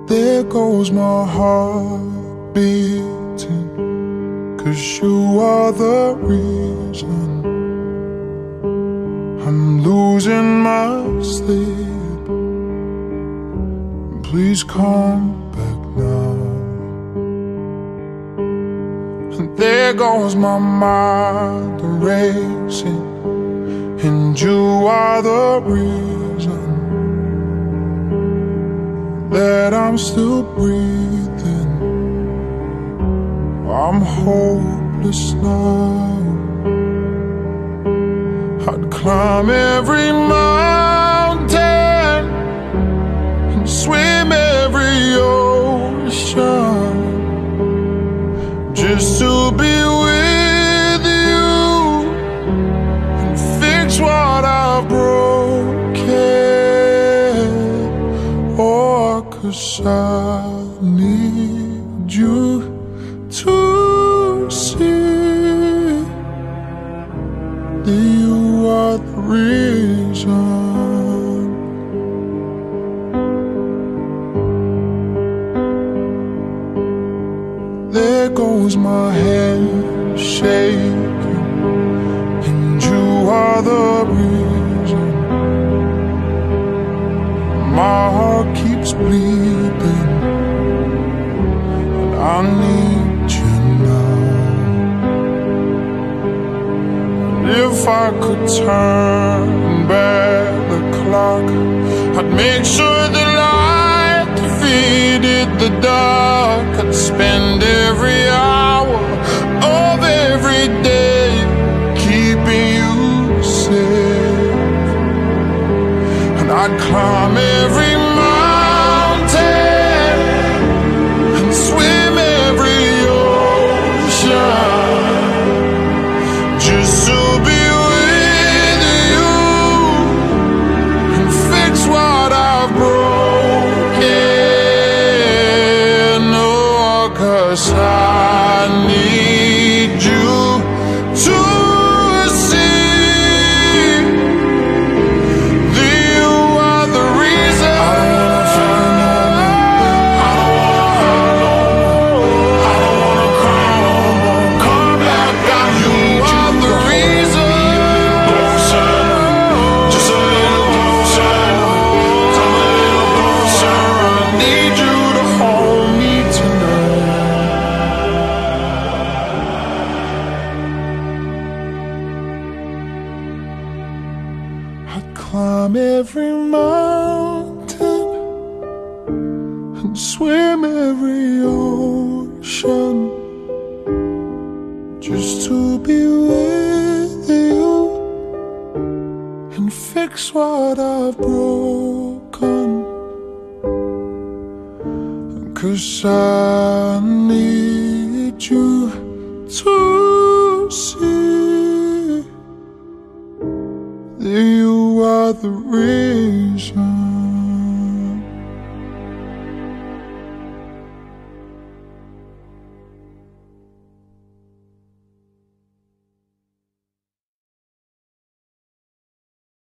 There goes my heart beating, 'cause you are the reason I'm losing my sleep. Please come back now. And there goes my mind racing, and you are the reason that I'm still breathing. I'm hopeless now. I'd climb every mountain and swim every ocean just to be with you and fix what I've broken. Oh, 'cause I need you to see that you are the reason. There goes my hand shaking, and you are the reason. My heart keeps bleeding, and I need you now. And if I could turn back the clock, I'd make sure the light defeated the dark. I'd spend every hour of every day keeping you safe, and I'd climb every mountain and swim every ocean just to be with you and fix what I've broken. Oh, 'cause I need you to climb every mountain and swim every ocean just to be with you and fix what I've broken. 'Cause I need you to see that you are the reason.